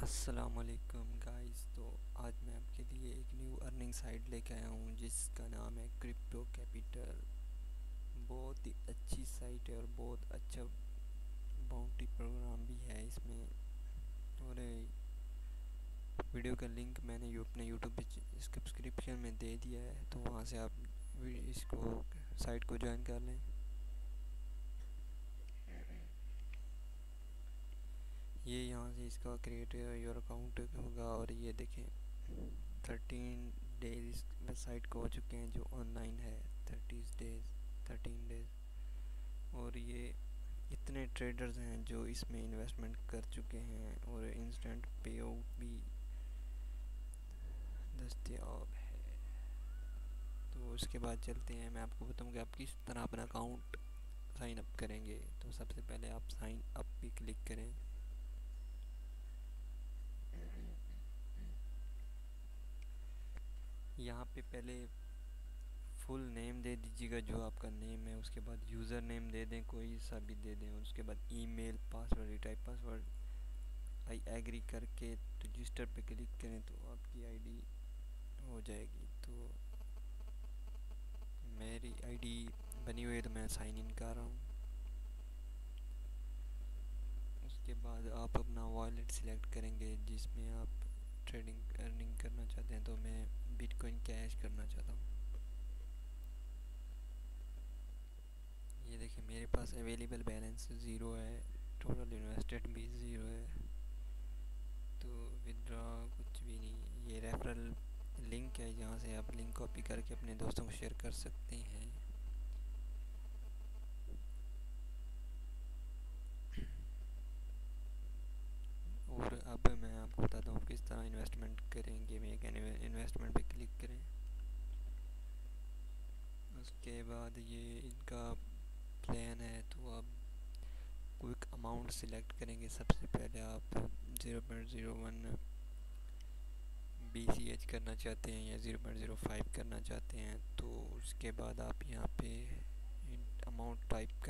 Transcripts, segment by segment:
अस्सलामुअलैकुम गाइस। तो आज मैं आपके लिए एक न्यू अर्निंग साइट लेके आया हूँ जिसका नाम है क्रिप्टो कैपिटल। बहुत ही अच्छी साइट है और बहुत अच्छा बाउंटी प्रोग्राम भी है इसमें। और वीडियो का लिंक मैंने अपने यूट्यूब पे डिस्क्रिप्शन में दे दिया है, तो वहाँ से आप इसको साइट को ज्वाइन कर लें। ये यहाँ से इसका क्रिएट योर अकाउंट होगा और ये देखें 13 डेज इस वेबसाइट को हो चुके हैं जो ऑनलाइन है। 13 डेज और ये इतने ट्रेडर्स हैं जो इसमें इन्वेस्टमेंट कर चुके हैं और इंस्टेंट पे आउट भी दस्तयाब है। तो उसके बाद चलते हैं, मैं आपको बताऊँ कि आप किस तरह अपना अकाउंट साइन अप करेंगे। तो सबसे पहले आप साइन अप पे क्लिक करें। यहाँ पे पहले फुल नेम दे दीजिएगा जो आपका नेम है, उसके बाद यूज़र नेम दे दें, कोई सा भी दे दें, और उसके बाद email, password, retype password, I agree करके रजिस्टर पे क्लिक करें तो आपकी आईडी हो जाएगी। तो मेरी आईडी बनी हुई है तो मैं साइन इन कर रहा हूँ। उसके बाद आप अपना वॉलेट सिलेक्ट करेंगे जिसमें आप ट्रेडिंग अर्निंग करना चाहते हैं। तो मैं बिटकॉइन कैश करना चाहता हूँ। ये देखिए मेरे पास अवेलेबल बैलेंस ज़ीरो है, टोटल इन्वेस्टेड भी ज़ीरो है, तो विदड्रॉ कुछ भी नहीं। ये रेफरल लिंक है, जहाँ से आप लिंक कॉपी करके अपने दोस्तों को शेयर कर सकते हैं। और अब मैं आपको बताता हूँ किस तरह इन्वेस्टमेंट करेंगे। मेक एन इन्वेस्टमेंट पे क्लिक करें। उसके बाद ये इनका प्लान है, तो आप क्विक अमाउंट सिलेक्ट करेंगे। सबसे पहले आप 0.01 BCH करना चाहते हैं या 0.05 करना चाहते हैं। तो उसके बाद आप यहाँ पे अमाउंट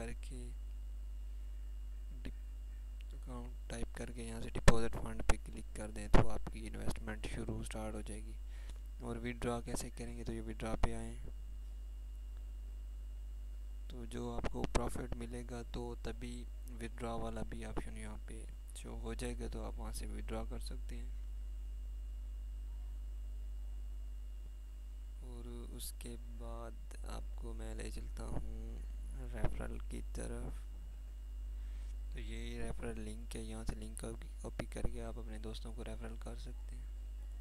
टाइप करके यहाँ से डिपॉजिट फंड पे क्लिक कर दें तो आपकी इन्वेस्टमेंट स्टार्ट हो जाएगी। और विड्रॉ कैसे करेंगे, तो ये विड्रॉ पे आएँ तो जो आपको प्रॉफिट मिलेगा तो तभी विड्रॉ वाला भी ऑप्शन यहाँ पे शो हो जाएगा, तो आप वहाँ से विड्रॉ कर सकते हैं। और उसके बाद आपको मैं ले चलता हूँ रेफरल की तरफ। तो ये रेफरल लिंक है, यहाँ से लिंक कॉपी करके आप अपने दोस्तों को रेफरल कर सकते हैं।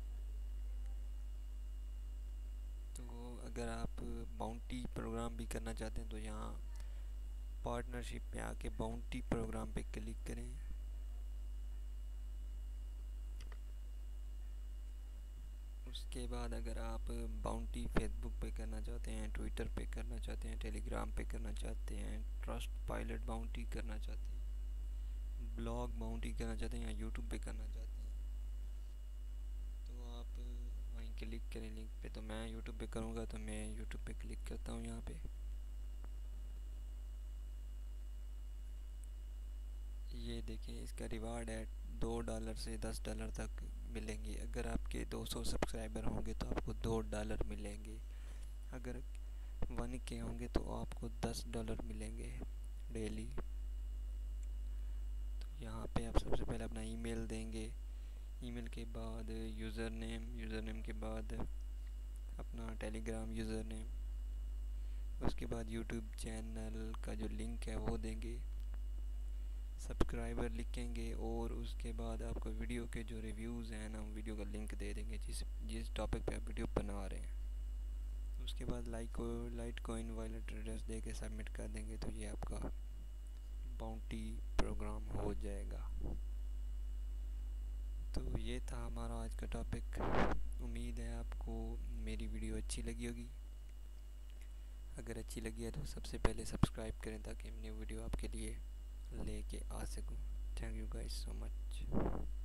तो अगर आप बाउंटी प्रोग्राम भी करना चाहते हैं तो यहाँ पार्टनरशिप में आके बाउंटी प्रोग्राम पे क्लिक करें। उसके बाद अगर आप बाउंटी फेसबुक पे करना चाहते हैं, ट्विटर पे करना चाहते हैं, टेलीग्राम पे करना चाहते हैं, ट्रस्ट पायलट बाउंटी करना चाहते हैं, ब्लॉग बाउंटी करना चाहते हैं या यूट्यूब पे करना चाहते हैं, तो आप वहीं क्लिक करें लिंक पे। तो मैं यूट्यूब पे करूँगा तो मैं यूट्यूब पे क्लिक करता हूँ यहाँ पे। ये देखें इसका रिवार्ड है $2 से $10 तक मिलेंगे। अगर आपके 200 सब्सक्राइबर होंगे तो आपको $2 मिलेंगे। अगर 1K होंगे तो आपको $10 मिलेंगे डेली। तो यहाँ पे आप सबसे पहले अपना ईमेल देंगे। ईमेल के बाद यूज़र नेम के बाद अपना टेलीग्राम यूज़र नेम, उसके बाद यूट्यूब चैनल का जो लिंक है वो देंगे, सब्सक्राइबर लिखेंगे, और उसके बाद आपको वीडियो के जो रिव्यूज़ हैं ना वीडियो का लिंक दे देंगे जिस टॉपिक पे आप वीडियो बना रहे हैं। उसके बाद लाइट कॉइन वॉलेट एड्रेस दे के सबमिट कर देंगे तो ये आपका बाउंटी प्रोग्राम हो जाएगा। तो ये था हमारा आज का टॉपिक। उम्मीद है आपको मेरी वीडियो अच्छी लगी होगी। अगर अच्छी लगी है तो सबसे पहले सब्सक्राइब करें ताकि न्यू वीडियो आपके लिए लेके आ सकूं। Thank you guys so much.